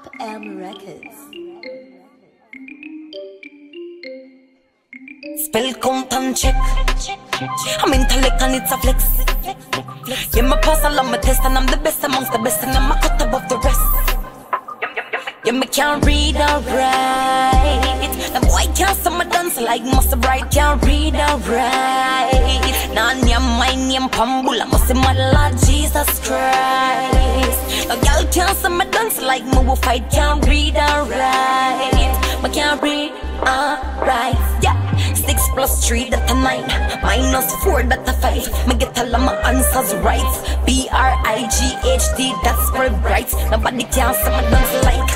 Top M Records. Spell count and check. I'm intellect and it's a flex. Yeah, my pass all on my test and I'm the best amongst the best and I'm a cut above the rest. Yeah, me can't read or write. The boy can't sing my dance like Master Bright. Can't read or write. Nah, my name Pambula, must my Lord Jesus Christ. A girl can't sing my dance like me will fight. Can't read or write. Me can't read or write. Yeah. 6 + 3, that's a 9. -4, that's a 5. Me get all of my answers right. BRIGHT, that's for bright. Nobody can say my dance like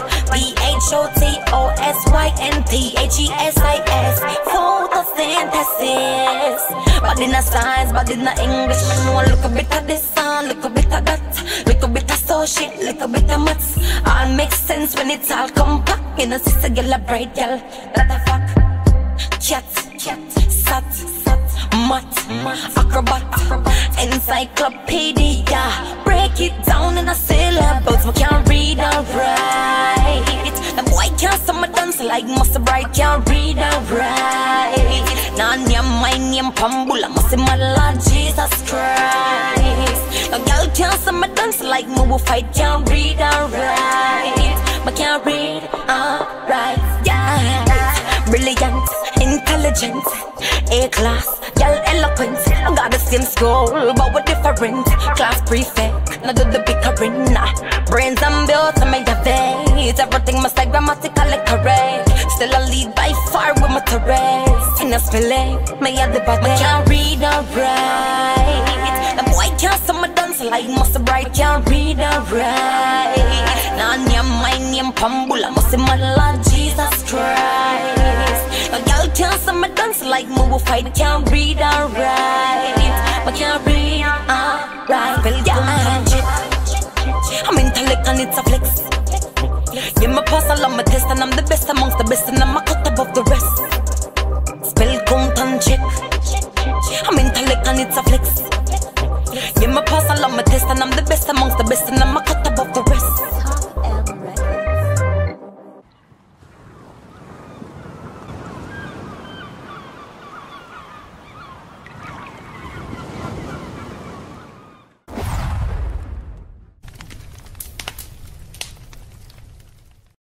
PHOTOSYNTHESIS. Photosynthesis. But in a science, but in a English, man, no look a bit of this song, look a bit of that, look a bit of social, look a bit of maths. All makes sense when it's all compact. In a sister girl, a bright girl, that a fuck. Cat, sat, mat, acrobat, encyclopedia. Break it down in a syllables. We can't read or write. The boy can't sing my dance like Master Bright. Can't read or write. Nah, my name Pambula, must my Lord Jesus Christ. A girl can't sing my dance like me will fight. Can't read or write. But can't read or write. Yeah, brilliant, intelligent, A-class, girl eloquent. I got the same school, but we're different. Class prefect, now do the bickering. Brains and built to make the face. Everything must like grammatically correct. Still I lead by far with my Tourette's. In a spelling, me at the bottom. I can't read or write. The boy can't sing my dance like Master Bright. Can't read or write. Nah, my name Pambula, must my Lord Jesus Christ. A girl can't sing my dance like me will fight. Can't read or write. But can't read or write. Spell count and check. I'm intellect and it's a flex. Yeah, my pass all on my test and I'm the best amongst the best and I'm a cut above the rest. Spell count and check. I'm intellect and it's a flex.